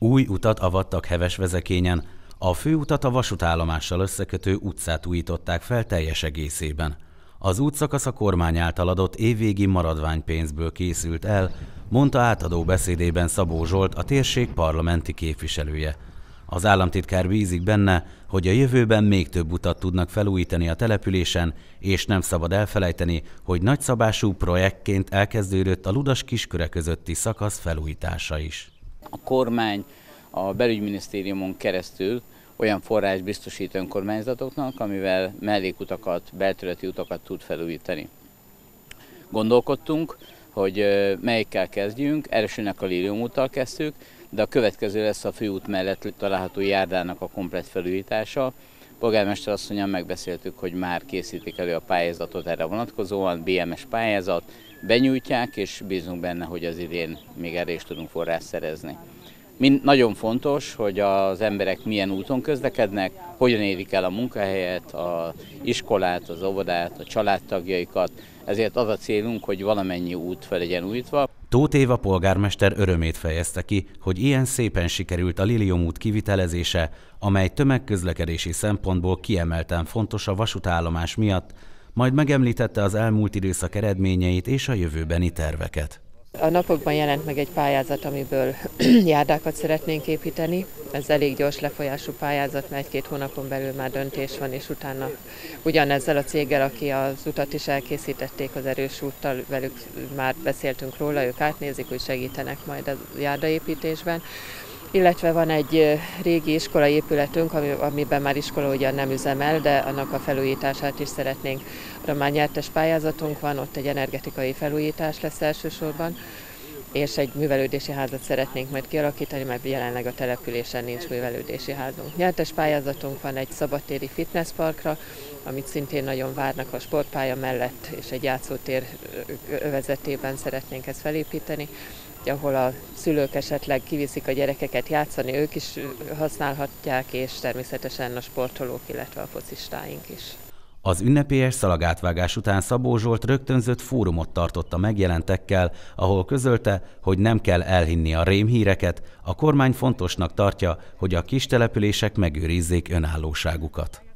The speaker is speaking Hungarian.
Új utat avattak Hevesvezekényen, a főutat a vasútállomással összekötő utcát újították fel teljes egészében. Az útszakasz a kormány által adott évvégi maradványpénzből készült el, mondta átadó beszédében Szabó Zsolt, a térség parlamenti képviselője. Az államtitkár bízik benne, hogy a jövőben még több utat tudnak felújítani a településen, és nem szabad elfelejteni, hogy nagyszabású projektként elkezdődött a Ludas-Kisköre közötti szakasz felújítása is. A kormány a belügyminisztériumon keresztül olyan forrás biztosít önkormányzatoknak, amivel mellékutakat, belterületi utakat tud felújítani. Gondolkodtunk, hogy melyikkel kezdjünk, elsőnek a Lilium úttal kezdtük, de a következő lesz a főút mellett található járdának a komplett felújítása. Polgármester asszonnyal megbeszéltük, hogy már készítik elő a pályázatot erre vonatkozóan, BMS pályázat, benyújtják, és bízunk benne, hogy az idén még erre is tudunk forrást szerezni. Nagyon fontos, hogy az emberek milyen úton közlekednek, hogyan érik el a munkahelyet, az iskolát, az óvodát, a családtagjaikat, ezért az a célunk, hogy valamennyi út fel legyen újítva. Tóth Éva polgármester örömét fejezte ki, hogy ilyen szépen sikerült a Lilium út kivitelezése, amely tömegközlekedési szempontból kiemelten fontos a vasútállomás miatt, majd megemlítette az elmúlt időszak eredményeit és a jövőbeni terveket. A napokban jelent meg egy pályázat, amiből járdákat szeretnénk építeni. Ez elég gyors lefolyású pályázat, mert 1-2 hónapon belül már döntés van, és utána ugyanezzel a céggel, aki az utat is elkészítették, az erős úttal, velük már beszéltünk róla, ők átnézik, hogy segítenek majd a járdaépítésben. Illetve van egy régi iskolaépületünk, amiben már iskola ugyan nem üzemel, de annak a felújítását is szeretnénk. Arra már nyertes pályázatunk van, ott egy energetikai felújítás lesz elsősorban, és egy művelődési házat szeretnénk majd kialakítani, mert jelenleg a településen nincs művelődési házunk. Nyertes pályázatunk van egy szabadtéri fitnessparkra, amit szintén nagyon várnak a sportpálya mellett, és egy játszótér övezetében szeretnénk ezt felépíteni, ahol a szülők esetleg kiviszik a gyerekeket játszani, ők is használhatják, és természetesen a sportolók, illetve a focistáink is. Az ünnepélyes szalagátvágás után Szabó Zsolt rögtönzött fórumot tartott a megjelentekkel, ahol közölte, hogy nem kell elhinni a rémhíreket, a kormány fontosnak tartja, hogy a kis települések megőrizzék önállóságukat.